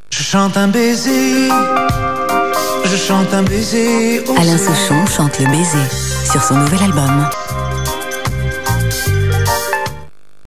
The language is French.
Je chante un baiser, je chante un baiser. Alain Souchon chante le baiser sur son nouvel album.